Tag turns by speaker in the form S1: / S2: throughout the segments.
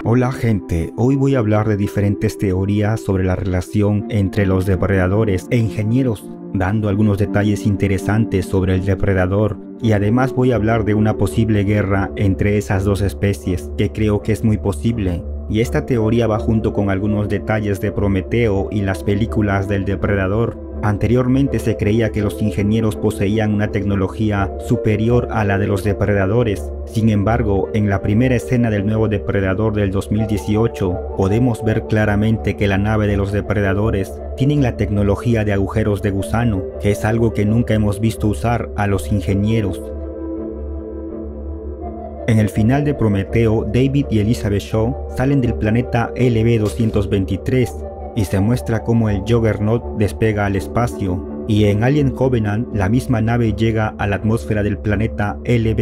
S1: Hola gente, hoy voy a hablar de diferentes teorías sobre la relación entre los depredadores e ingenieros, dando algunos detalles interesantes sobre el depredador, y además voy a hablar de una posible guerra entre esas dos especies, que creo que es muy posible. Y esta teoría va junto con algunos detalles de Prometeo y las películas del depredador. Anteriormente se creía que los ingenieros poseían una tecnología superior a la de los depredadores. Sin embargo, en la primera escena del nuevo Depredador del 2018, podemos ver claramente que la nave de los depredadores tienen la tecnología de agujeros de gusano, que es algo que nunca hemos visto usar a los ingenieros. En el final de Prometeo, David y Elizabeth Shaw salen del planeta LV-223 y se muestra cómo el Juggernaut despega al espacio, y en Alien Covenant la misma nave llega a la atmósfera del planeta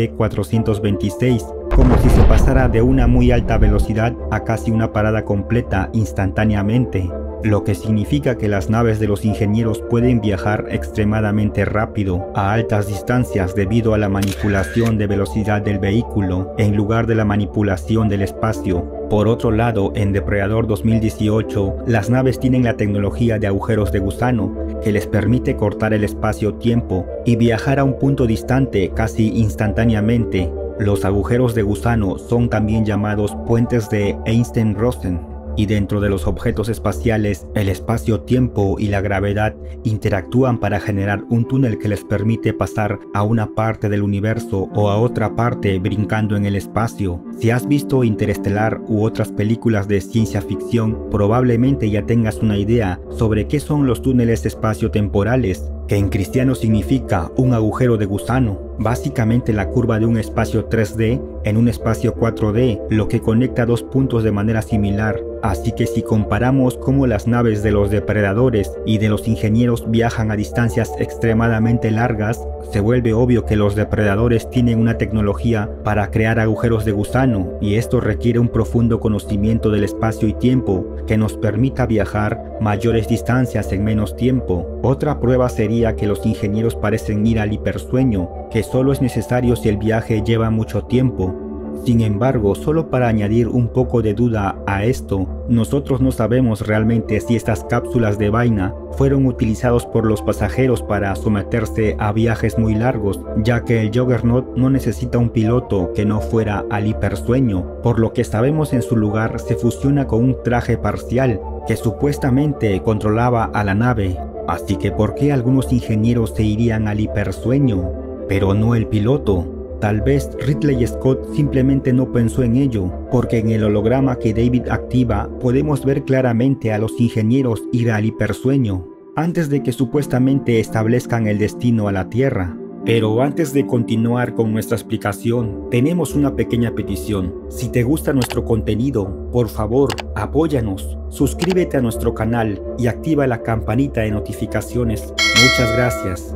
S1: LV-426, como si se pasara de una muy alta velocidad a casi una parada completa instantáneamente, lo que significa que las naves de los ingenieros pueden viajar extremadamente rápido a altas distancias debido a la manipulación de velocidad del vehículo en lugar de la manipulación del espacio. Por otro lado, en Depredador 2018, las naves tienen la tecnología de agujeros de gusano, que les permite cortar el espacio-tiempo y viajar a un punto distante casi instantáneamente. Los agujeros de gusano son también llamados puentes de Einstein-Rosen. Y dentro de los objetos espaciales, el espacio-tiempo y la gravedad interactúan para generar un túnel que les permite pasar a una parte del universo o a otra parte brincando en el espacio. Si has visto Interestelar u otras películas de ciencia ficción, probablemente ya tengas una idea sobre qué son los túneles espacio-temporales, que en cristiano significa un agujero de gusano, básicamente la curva de un espacio 3D en un espacio 4D, lo que conecta dos puntos de manera similar. Así que si comparamos cómo las naves de los depredadores y de los ingenieros viajan a distancias extremadamente largas, se vuelve obvio que los depredadores tienen una tecnología para crear agujeros de gusano, y esto requiere un profundo conocimiento del espacio y tiempo que nos permita viajar mayores distancias en menos tiempo. Otra prueba sería que los ingenieros parecen ir al hipersueño, que solo es necesario si el viaje lleva mucho tiempo. Sin embargo, solo para añadir un poco de duda a esto, nosotros no sabemos realmente si estas cápsulas de vaina fueron utilizados por los pasajeros para someterse a viajes muy largos, ya que el Juggernaut no necesita un piloto que no fuera al hipersueño. Por lo que sabemos, en su lugar se fusiona con un traje parcial que supuestamente controlaba a la nave. Así que ¿por qué algunos ingenieros se irían al hipersueño, pero no el piloto? Tal vez Ridley Scott simplemente no pensó en ello, porque en el holograma que David activa podemos ver claramente a los ingenieros ir al hipersueño, antes de que supuestamente establezcan el destino a la Tierra. Pero antes de continuar con nuestra explicación, tenemos una pequeña petición. Si te gusta nuestro contenido, por favor, apóyanos, suscríbete a nuestro canal y activa la campanita de notificaciones. Muchas gracias.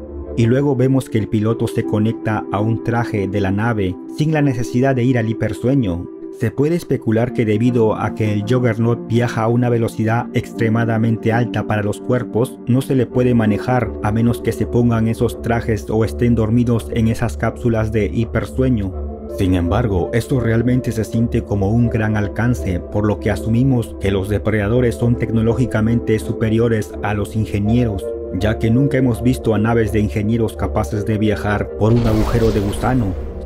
S1: Y luego vemos que el piloto se conecta a un traje de la nave sin la necesidad de ir al hipersueño. Se puede especular que debido a que el Juggernaut viaja a una velocidad extremadamente alta para los cuerpos, no se le puede manejar a menos que se pongan esos trajes o estén dormidos en esas cápsulas de hipersueño. Sin embargo, esto realmente se siente como un gran alcance, por lo que asumimos que los depredadores son tecnológicamente superiores a los ingenieros, ya que nunca hemos visto a naves de ingenieros capaces de viajar por un agujero de gusano.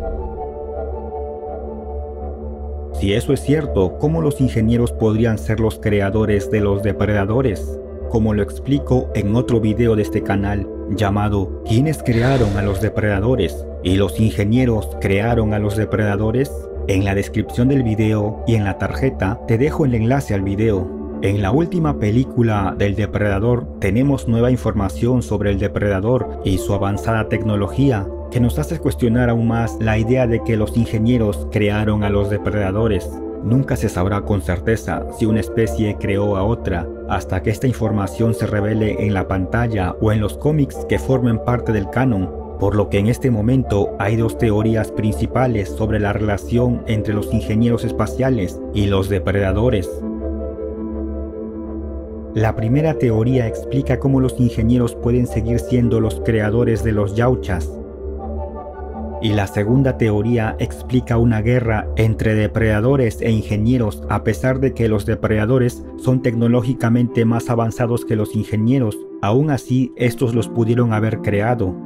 S1: Si eso es cierto, ¿cómo los ingenieros podrían ser los creadores de los depredadores? Como lo explico en otro video de este canal, llamado ¿Quiénes crearon a los depredadores? ¿Y los ingenieros crearon a los depredadores? En la descripción del video y en la tarjeta te dejo el enlace al video. En la última película del Depredador tenemos nueva información sobre el Depredador y su avanzada tecnología, que nos hace cuestionar aún más la idea de que los ingenieros crearon a los depredadores. Nunca se sabrá con certeza si una especie creó a otra, hasta que esta información se revele en la pantalla o en los cómics que formen parte del canon, por lo que en este momento hay dos teorías principales sobre la relación entre los ingenieros espaciales y los depredadores. La primera teoría explica cómo los ingenieros pueden seguir siendo los creadores de los Yautjas, Y la segunda teoría explica una guerra entre depredadores e ingenieros, a pesar de que los depredadores son tecnológicamente más avanzados que los ingenieros. Aún así, estos los pudieron haber creado.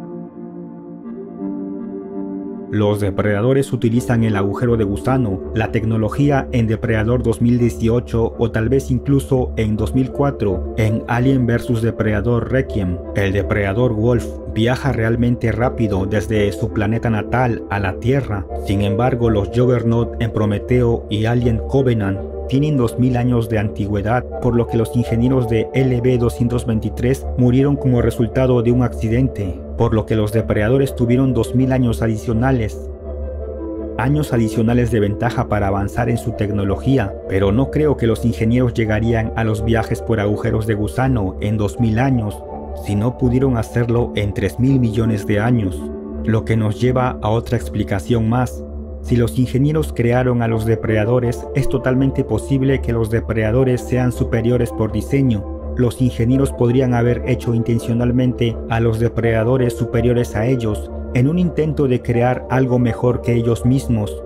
S1: Los depredadores utilizan el agujero de gusano, la tecnología en Depredador 2018 o tal vez incluso en 2004 en Alien vs Depredador Requiem. El depredador Wolf viaja realmente rápido desde su planeta natal a la Tierra. Sin embargo, los Juggernaut en Prometeo y Alien Covenant tienen 2000 años de antigüedad, por lo que los ingenieros de LV-223 murieron como resultado de un accidente, por lo que los depredadores tuvieron 2000 años adicionales. Años adicionales de ventaja para avanzar en su tecnología, pero no creo que los ingenieros llegarían a los viajes por agujeros de gusano en 2000 años, si no pudieron hacerlo en 3000 millones de años, lo que nos lleva a otra explicación más. Si los ingenieros crearon a los depredadores, es totalmente posible que los depredadores sean superiores por diseño. Los ingenieros podrían haber hecho intencionalmente a los depredadores superiores a ellos, en un intento de crear algo mejor que ellos mismos.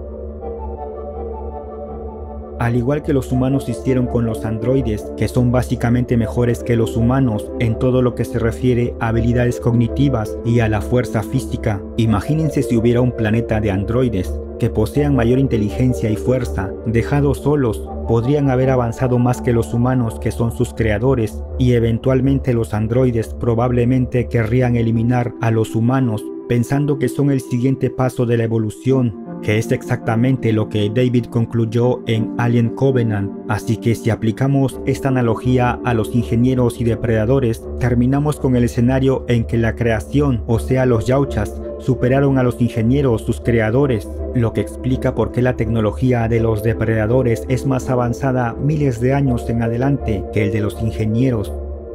S1: Al igual que los humanos hicieron con los androides, que son básicamente mejores que los humanos en todo lo que se refiere a habilidades cognitivas y a la fuerza física. Imagínense si hubiera un planeta de androides que posean mayor inteligencia y fuerza. Dejados solos, podrían haber avanzado más que los humanos, que son sus creadores, y eventualmente los androides probablemente querrían eliminar a los humanos, pensando que son el siguiente paso de la evolución, que es exactamente lo que David concluyó en Alien Covenant. Así que si aplicamos esta analogía a los ingenieros y depredadores, terminamos con el escenario en que la creación, o sea los Yautjas, superaron a los ingenieros, sus creadores, lo que explica por qué la tecnología de los depredadores es más avanzada miles de años en adelante que el de los ingenieros.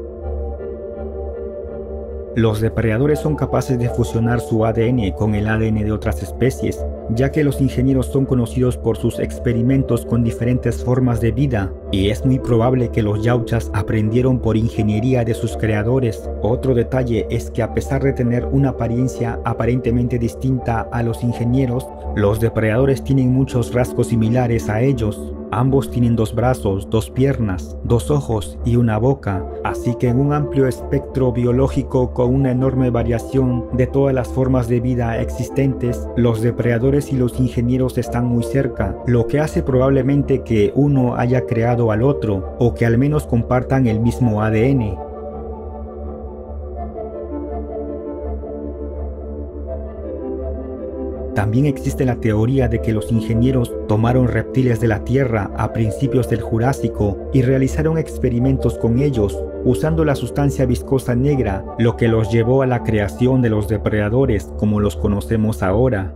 S1: Los depredadores son capaces de fusionar su ADN con el ADN de otras especies, ya que los ingenieros son conocidos por sus experimentos con diferentes formas de vida, y es muy probable que los Yautjas aprendieron por ingeniería de sus creadores. Otro detalle es que a pesar de tener una apariencia aparentemente distinta a los ingenieros, los depredadores tienen muchos rasgos similares a ellos. Ambos tienen 2 brazos, 2 piernas, 2 ojos y una boca, así que en un amplio espectro biológico con una enorme variación de todas las formas de vida existentes, los depredadores y los ingenieros están muy cerca, lo que hace probablemente que uno haya creado al otro, o que al menos compartan el mismo ADN. También existe la teoría de que los ingenieros tomaron reptiles de la Tierra a principios del Jurásico y realizaron experimentos con ellos, usando la sustancia viscosa negra, lo que los llevó a la creación de los depredadores como los conocemos ahora.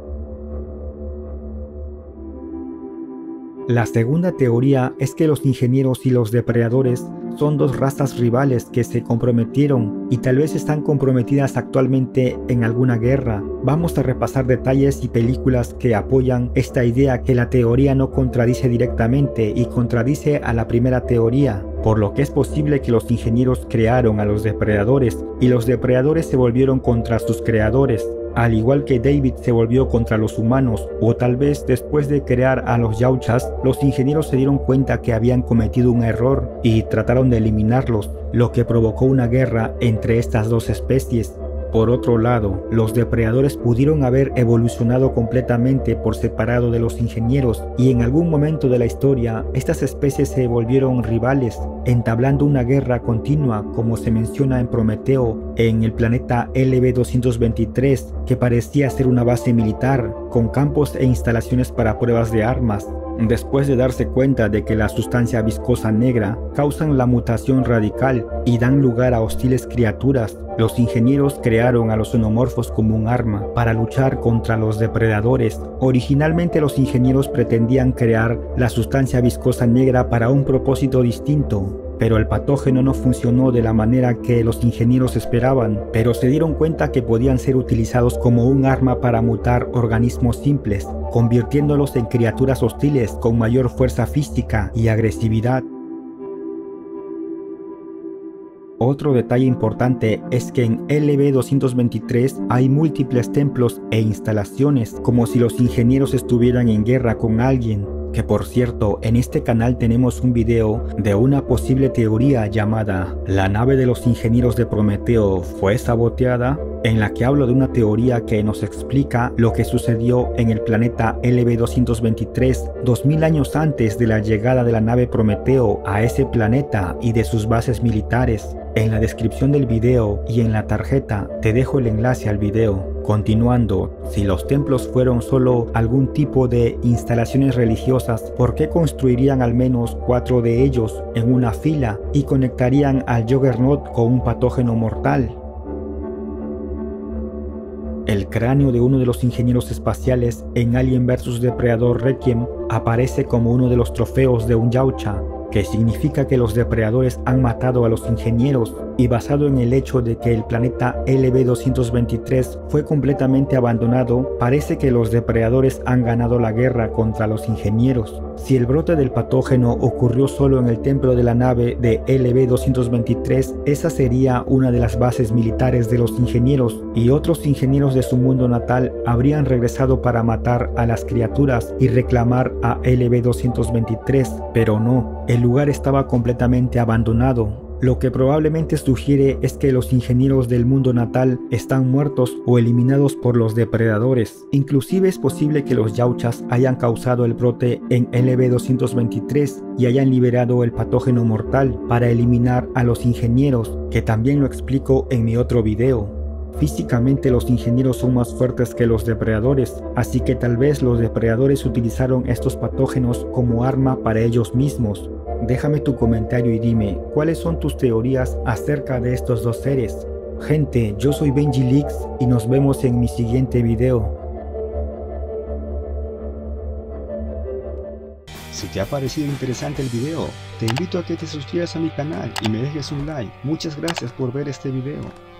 S1: La segunda teoría es que los ingenieros y los depredadores son 2 razas rivales que se comprometieron y tal vez están comprometidas actualmente en alguna guerra. Vamos a repasar detalles y películas que apoyan esta idea, que la teoría no contradice directamente y contradice a la primera teoría, por lo que es posible que los ingenieros crearon a los depredadores y los depredadores se volvieron contra sus creadores, al igual que David se volvió contra los humanos, o tal vez después de crear a los Yautjas, los ingenieros se dieron cuenta que habían cometido un error y trataron de eliminarlos, lo que provocó una guerra entre estas 2 especies. Por otro lado, los depredadores pudieron haber evolucionado completamente por separado de los ingenieros, y en algún momento de la historia estas especies se volvieron rivales, entablando una guerra continua, como se menciona en Prometeo, en el planeta LV-223, que parecía ser una base militar, con campos e instalaciones para pruebas de armas. Después de darse cuenta de que la sustancia viscosa negra causan la mutación radical y dan lugar a hostiles criaturas, los ingenieros crearon a los xenomorfos como un arma para luchar contra los depredadores. Originalmente los ingenieros pretendían crear la sustancia viscosa negra para un propósito distinto, pero el patógeno no funcionó de la manera que los ingenieros esperaban, pero se dieron cuenta que podían ser utilizados como un arma para mutar organismos simples, convirtiéndolos en criaturas hostiles con mayor fuerza física y agresividad. Otro detalle importante es que en LV-223 hay múltiples templos e instalaciones, como si los ingenieros estuvieran en guerra con alguien. Que por cierto, en este canal tenemos un video de una posible teoría llamada ¿La nave de los ingenieros de Prometeo fue saboteada?, en la que hablo de una teoría que nos explica lo que sucedió en el planeta LV-223 2000 años antes de la llegada de la nave Prometeo a ese planeta y de sus bases militares. En la descripción del video y en la tarjeta te dejo el enlace al video. Continuando, si los templos fueron solo algún tipo de instalaciones religiosas, ¿por qué construirían al menos 4 de ellos en una fila y conectarían al Juggernaut con un patógeno mortal? El cráneo de uno de los ingenieros espaciales en Alien vs Depredador Requiem aparece como uno de los trofeos de un Yautja, que significa que los depredadores han matado a los ingenieros, y basado en el hecho de que el planeta LV-223 fue completamente abandonado, parece que los depredadores han ganado la guerra contra los ingenieros. Si el brote del patógeno ocurrió solo en el templo de la nave de LV-223, esa sería una de las bases militares de los ingenieros, y otros ingenieros de su mundo natal habrían regresado para matar a las criaturas y reclamar a LV-223, pero no, el lugar estaba completamente abandonado. Lo que probablemente sugiere es que los ingenieros del mundo natal están muertos o eliminados por los depredadores. Inclusive es posible que los Yautjas hayan causado el brote en LV-223 y hayan liberado el patógeno mortal para eliminar a los ingenieros, que también lo explico en mi otro video. Físicamente los ingenieros son más fuertes que los depredadores, así que tal vez los depredadores utilizaron estos patógenos como arma para ellos mismos. Déjame tu comentario y dime, ¿cuáles son tus teorías acerca de estos dos seres? Gente, yo soy Benji Leaks y nos vemos en mi siguiente video.
S2: Si te ha parecido interesante el video, te invito a que te suscribas a mi canal y me dejes un like. Muchas gracias por ver este video.